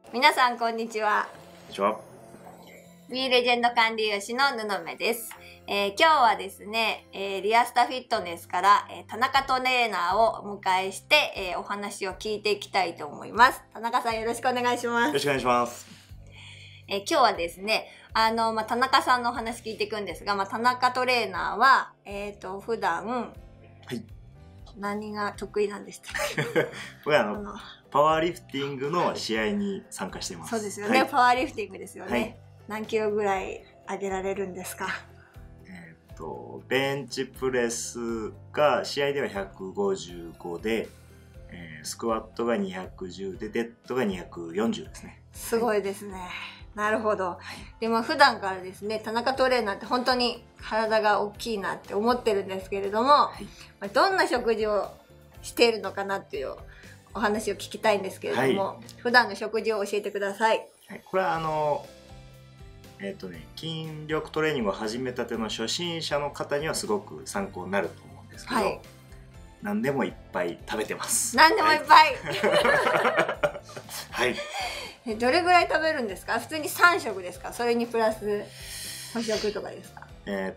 皆さんこんにちは。 こんにちは。 Bレジェンド管理栄養士の布目です。今日はですね、リアスタフィットネスから、田中トレーナーをお迎えして、お話を聞いていきたいと思います。田中さんよろしくお願いします。 よろしくお願いします。 今日はですね、田中さんのお話聞いていくんですが、田中トレーナーは、普段、 はい。 何が得意なんでしたっけ？ これパワーリフティングの試合に参加しています。 そうですよね、 はい、 パワーリフティングですよね。 はい、 何キロぐらい上げられるんですか？ ベンチプレスが試合では155で、スクワットが210で、デッドが240ですね。 すごいですね。はい、なるほど。でも普段からですね、田中トレーナーって本当に体が大きいなって思ってるんですけれども、はい、どんな食事をしているのかなっていうお話を聞きたいんですけれども、はい、普段の食事を教えてください。 はい、これは筋力トレーニングを始めたての初心者の方にはすごく参考になると思うんですけど、はい、何でもいっぱい食べてます。 何でもいっぱい。 はい。 どれぐらい食べるんですか？普通に3食ですか？それにプラス補食とかですか？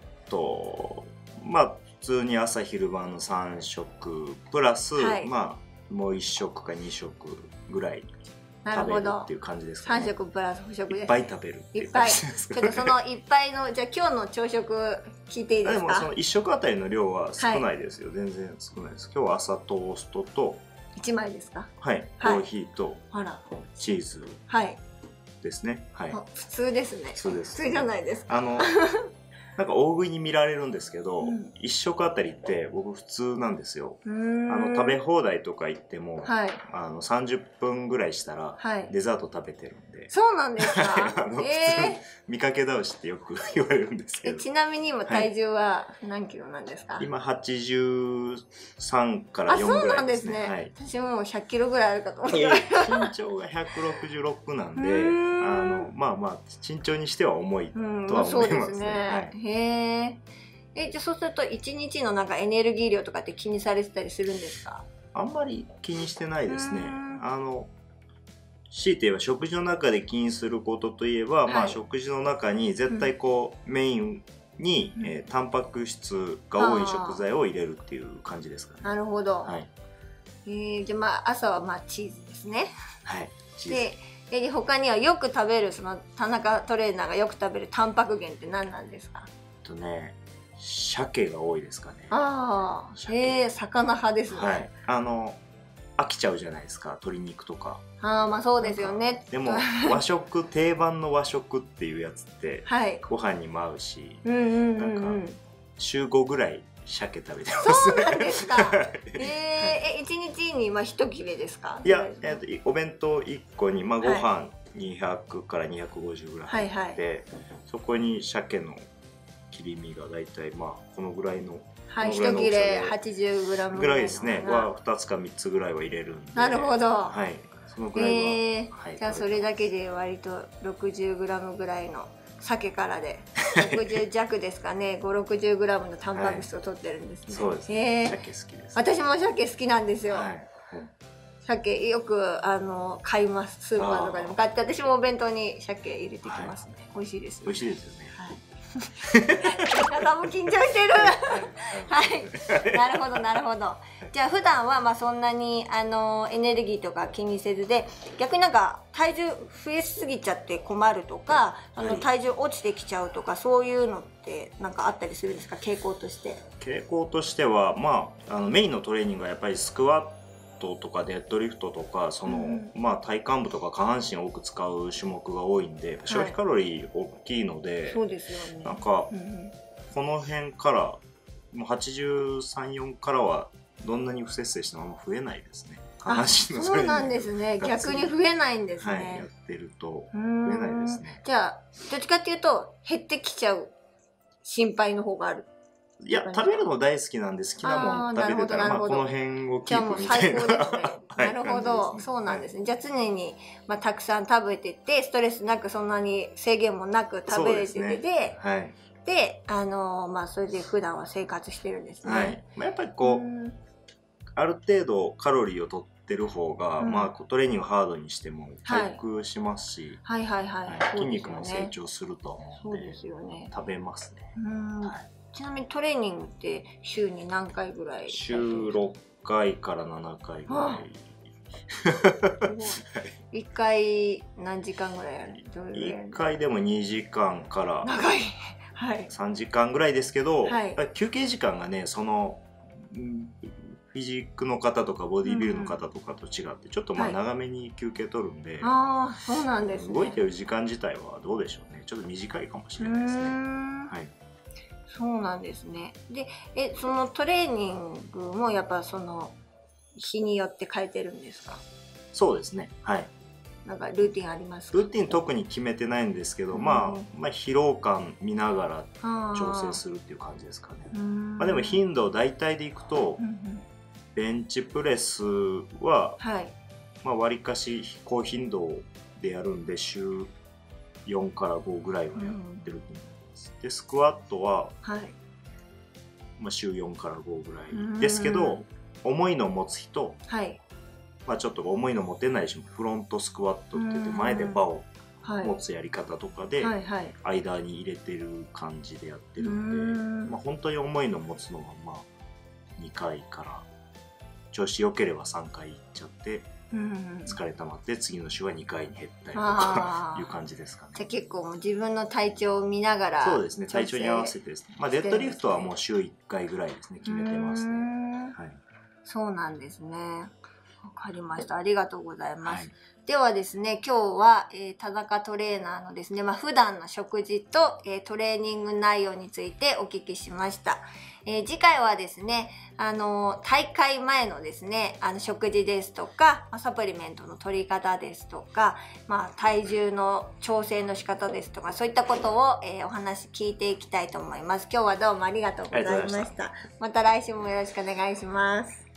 普通に朝昼晩の3食プラス、はい、もう1食か2食ぐらい食べるっていう感じですかね。 3食プラス補食です。 いっぱい食べるっていう感じですかね。 ちょっとそのいっぱいのじゃあ今日の朝食聞いていいですか？ でもその1食あたりの量は少ないですよ、はい、全然少ないです。今日は朝トーストと 1枚ですか？ はい、コーヒーとチーズですね。はい、 普通ですね。 普通です。 普通じゃないですか。 なんか大食いに見られるんですけど、1食あたりって僕普通なんですよ。食べ放題とか行っても、はい、30分ぐらいしたらデザート食べてるんで。 そうなんですか？ 普通見かけ倒しってよく言われるんですけど。 ちなみに今体重は何キロなんですか？ 今83から4ぐらいですね。 そうなんですね。はい、私もう100キロぐらいあるかと思って。 身長が166なんで、身長にしては重いとは思いますね。 へえ。じゃあそうすると1日のなんかエネルギー量とかって気にされてたりするんですか？ あんまり気にしてないですね。強いて言えば食事の中で気にすることといえば、はい、食事の中に絶対メインに、タンパク質が多い食材を入れるっていう感じですかね。 なるほど。 はい、 じゃあ朝はチーズですね。 はい。 で他にはよく食べるその田中トレーナーがよく食べるタンパク源って何なんですか？ 鮭が多いですかね。 ああ、魚派ですね。 はい。飽きちゃうじゃないですか、鶏肉とか。 そうですよね。 でも和食定番の和食っていうやつって、はい、ご飯にも合うし、なんか週5ぐらい鮭食べてます。 そうなんですか。1日に1切れですか？ いや、お弁当1個にご飯200から250ぐらい入って、はいはい、そこに鮭の切り身がだいたいこのぐらいの。 はい、1切れ 80g ぐらいですね。は2つか3つぐらいは入れるんで。 なるほど。 はい。そのぐらいは。 じゃあそれだけで割と 60g ぐらいの鮭からで60弱ですかね。5、60g のタンパク質を取ってるんですね。 そうですね。鮭好きです。 私も鮭好きなんですよ。鮭よく買います。スーパーとかでも買って、私もお弁当に鮭入れてきますね。美味しいです。 美味しいですよね。 体も緊張してる。はい、なるほどなるほど。じゃあ普段はそんなにエネルギーとか気にせずで、逆になんか体重増えすぎちゃって困るとか、体重落ちてきちゃうとか、そういうのってなんかあったりするんですか？傾向として。 傾向としてはメインのトレーニングはやっぱりスクワットとかデッドリフトとか体幹部とか下半身を多く使う種目が多いんで、消費カロリー大きいので、 そうですよね。 なんかこの辺からもう83、4からはどんなに不節制しても増えないですね。下半身のそうなんですね。逆に増えないんですね。 はい、やってると増えないですね。 じゃあどっちかっていうと減ってきちゃう心配の方がある。 いや、食べるの大好きなんで、好きなもの食べてたらこの辺をキープみたいな。 じゃあもう最高ですね。なるほど、そうなんですね。じゃあ常にたくさん食べてて、ストレスなくそんなに制限もなく食べれててで、それで普段は生活してるんですね。 はい。やっぱりある程度カロリーを取っってる方が、まあトレーニングハードにしても回復しますし、筋肉も成長すると思うんで、食べますね。 ちなみにトレーニングって週に何回ぐらい？ 週6回から7回ぐらい。 1回何時間ぐらいやる ？1回でも2時間から長い 3時間ぐらいですけど、休憩時間がね、そのフィジックの方とかボディビルの方とかと違ってちょっとまあ長めに休憩取るんで、 そうなんですね。 動いてる時間自体はどうでしょうね、ちょっと短いかもしれないですね。 そうなんですね。で、そのトレーニングもやっぱその日によって変えてるんですか？ そうですね。 なんかルーティンありますか？ ルーティン特に決めてないんですけど、まあ疲労感見ながら調整するっていう感じですかね。まあでも頻度大体でいくと、ベンチプレスはまあ割かし高頻度でやるんで週4から5ぐらいはやってると思います。でスクワットはまあ週4から5ぐらいですけど、重いのを持つ人、まあちょっと重いの持てない人もフロントスクワットって言って前でバを持つやり方とかで間に入れてる感じでやってるんで、まあ本当に重いの持つのはまあ2回から調子良ければ3回いっちゃって疲れ溜まって次の週は2回に減ったりとかいう感じですかね。 じゃあ結構自分の体調を見ながら、 そうですね、体調に合わせてですね。まあデッドリフトはもう週1回ぐらいですね、決めてますね。 そうなんですね。わかりました。ありがとうございます。ではですね、今日は、田中トレーナーのですね、普段の食事と、トレーニング内容についてお聞きしました。次回はですね、大会前のですね、食事ですとか、サプリメントの取り方ですとか、体重の調整の仕方ですとか、そういったことを、お話聞いていきたいと思います。今日はどうもありがとうございました。また来週もよろしくお願いします。